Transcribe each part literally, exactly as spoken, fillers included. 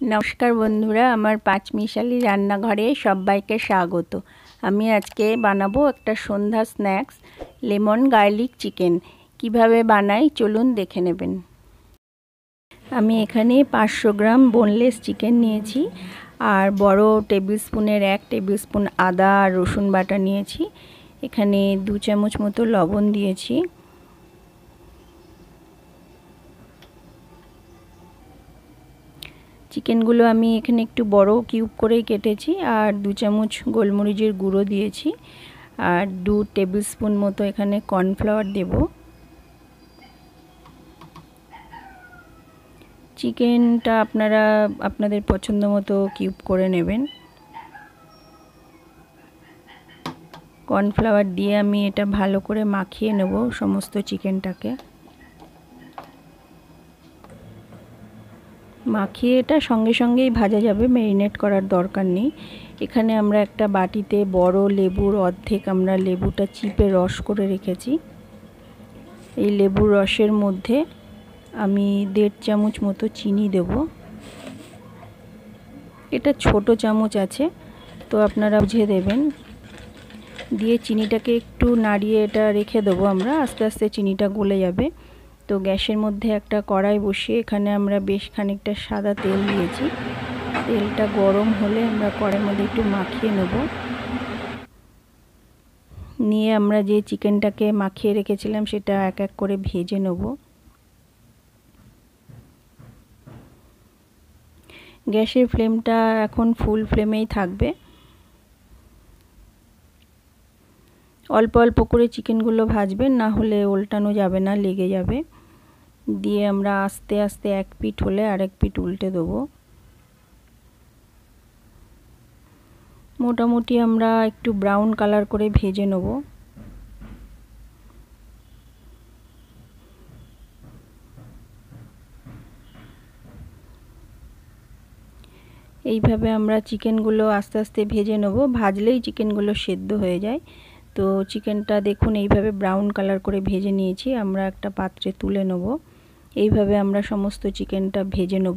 নমস্কার বন্ধুরা, আমার পাঁচমিশালি রান্নাঘরে সবাইকে স্বাগত। আমি আজকে বানাবো একটা সন্ধ্যা স্ন্যাক্স, লেমন গার্লিক চিকেন। কিভাবে বানাই চলুন দেখে নেবেন। আমি এখানে পাঁচশো গ্রাম বোনলেস চিকেন নিয়েছি, আর বড় টেবিল স্পুনের এক টেবিল স্পুন আদা আর রসুন বাটা নিয়েছি। এখানে দু চামচ মতো লবণ দিয়েছি। চিকেনগুলো আমি এখানে একটু বড় কিউব করেই কেটেছি, আর দু চামচ গোলমরিচের গুঁড়ো দিয়েছি, আর দু টেবিল স্পুন মতো এখানে কর্নফ্লাওয়ার দেব। চিকেনটা আপনারা আপনাদের পছন্দ মতো কিউব করে নেবেন। কর্নফ্লাওয়ার দিয়ে আমি এটা ভালো করে মাখিয়ে নেব সমস্ত চিকেনটাকে। মাখিয়ে এটা সঙ্গে সঙ্গেই ভাজা যাবে, ম্যারিনেট করার দরকার নেই। এখানে আমরা একটা বাটিতে বড় লেবুর অর্ধেক আমরা লেবুটা চিপে রস করে রেখেছি। এই লেবুর রসের মধ্যে আমি দেড় চামচ মতো চিনি দেব। এটা ছোট চামচ আছে, তো আপনারা বুঝে দেবেন। দিয়ে চিনিটাকে একটু নাড়িয়ে এটা রেখে দেবো আমরা, আস্তে আস্তে চিনিটা গলে যাবে। তো গ্যাসের মধ্যে একটা কড়াই বসিয়ে এখানে আমরা বেশ খানিকটা সাদা তেল দিয়েছি। তেলটা গরম হলে আমরা কড়াইয়ের মধ্যে একটু মাখিয়ে নেব। নিয়ে আমরা যে চিকেনটাকে মাখিয়ে রেখেছিলাম সেটা এক এক করে ভেজে নেব। গ্যাসের ফ্লেমটা এখন ফুল ফ্লেমেই থাকবে। অল্প অল্প করে চিকেনগুলো ভাজবেন, না হলে উল্টানো যাবে না, লেগে যাবে। দিয়ে আমরা আস্তে আস্তে এক পিঠ হলে আরেক পিঠ উল্টে দেবো। মোটামুটি আমরা একটু ব্রাউন কালার করে ভেজে নেব। এইভাবে আমরা চিকেনগুলো আস্তে আস্তে ভেজে নেব, ভাজলেই চিকেনগুলো সেদ্ধ হয়ে যায়। তো চিকেনটা দেখুন এইভাবে ব্রাউন কালার করে ভেজে নিয়েছি, আমরা একটা পাত্রে তুলে নেব। এইভাবে আমরা সমস্ত চিকেনটা ভেজে নেব।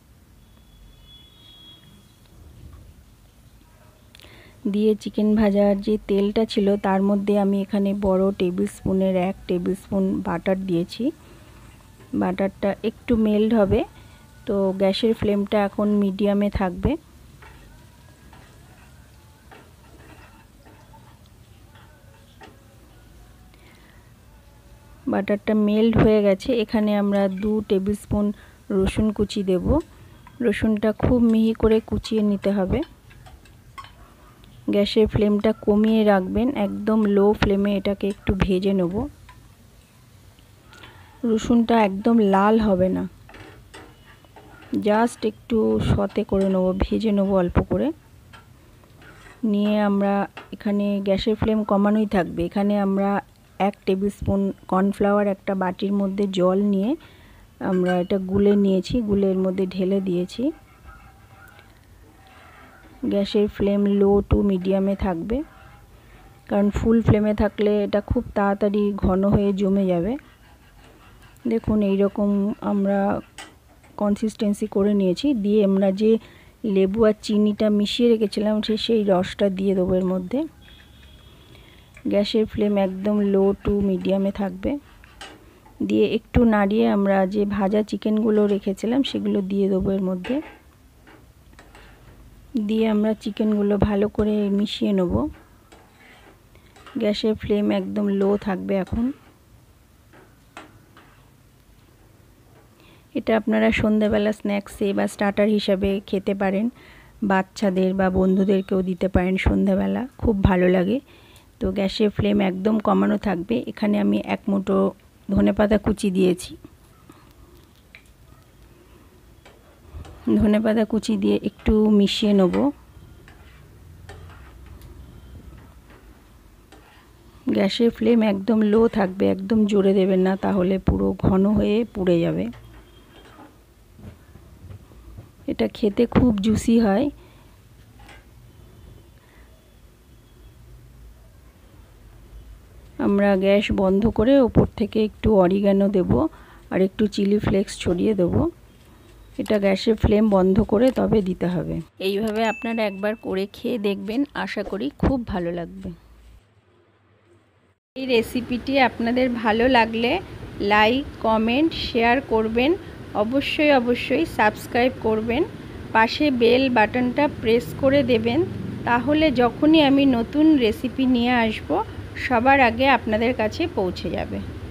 দিয়ে চিকেন ভাজার যে তেলটা ছিল তার মধ্যে আমি এখানে বড় টেবিল স্পুনের এক টেবিল স্পুন বাটার দিয়েছি। বাটারটা একটু মেল্ট হবে, তো গ্যাসের ফ্লেমটা এখন মিডিয়ামে থাকবে। বাটারটা মেল্ট হয়ে গেছে। এখানে আমরা দু টেবিল স্পুন রসুন কুচি দেব। রসুনটা খুব মিহি করে কুচিয়ে নিতে হবে। গ্যাসের ফ্লেমটা কমিয়ে রাখবেন, একদম লো ফ্লেমে এটাকে একটু ভেজে নেব। রসুনটা একদম লাল হবে না, জাস্ট একটু সতে করে নেব, ভেজে নেব অল্প করে। নিয়ে আমরা এখানে গ্যাসের ফ্লেম কমানোই থাকবে। এখানে আমরা এক টেবিল স্পুন কর্নফ্লাওয়ার একটা বাটির মধ্যে জল নিয়ে আমরা এটা গুলে নিয়েছি, গুলের মধ্যে ঢেলে দিয়েছি। গ্যাসের ফ্লেম লো টু মিডিয়ামে থাকবে, কারণ ফুল ফ্লেমে থাকলে এটা খুব তাড়াতাড়ি ঘন হয়ে জমে যাবে। দেখুন এইরকম আমরা কনসিস্টেন্সি করে নিয়েছি। দিয়ে আমরা যে লেবু আর চিনিটা মিশিয়ে রেখেছিলাম সে সেই রসটা দিয়ে দেবো এর মধ্যে। গ্যাসের ফ্লেম একদম লো টু মিডিয়ামে থাকবে। দিয়ে একটু নাড়িয়ে আমরা যে ভাজা চিকেনগুলো রেখেছিলাম সেগুলো দিয়ে দেবো এর মধ্যে। দিয়ে আমরা চিকেনগুলো ভালো করে মিশিয়ে নেব। গ্যাসের ফ্লেম একদম লো থাকবে এখন। এটা আপনারা সন্ধ্যাবেলা স্ন্যাক্সে বা স্টার্টার হিসাবে খেতে পারেন, বাচ্চাদের বা বন্ধুদেরকেও দিতে পারেন সন্ধ্যাবেলা, খুব ভালো লাগে। তো গ্যাসের ফ্লেম একদম কমানো থাকবে। এখানে আমি এক মুঠো ধনেপাতা কুচি দিয়েছি। ধনেপাতা কুচি দিয়ে একটু মিশিয়ে নেব। গ্যাসের ফ্লেম একদম লো থাকবে, একদম জোরে দেবেন না, তাহলে পুরো ঘন হয়ে পুড়ে যাবে। এটা খেতে খুব জুসি হয়। আমরা গ্যাস বন্ধ করে ওপর থেকে একটু অরিগানো দেব আর একটু চিলি ফ্লেক্স ছড়িয়ে দেব। এটা গ্যাসের ফ্লেম বন্ধ করে তবে দিতে হবে। এইভাবে আপনারা একবার করে খেয়ে দেখবেন, আশা করি খুব ভালো লাগবে। এই রেসিপিটি আপনাদের ভালো লাগলে লাইক, কমেন্ট, শেয়ার করবেন। অবশ্যই অবশ্যই সাবস্ক্রাইব করবেন। পাশে বেল বাটনটা প্রেস করে দেবেন, তাহলে যখনই আমি নতুন রেসিপি নিয়ে আসব সবার আগে আপনাদের কাছে পৌঁছে যাবে।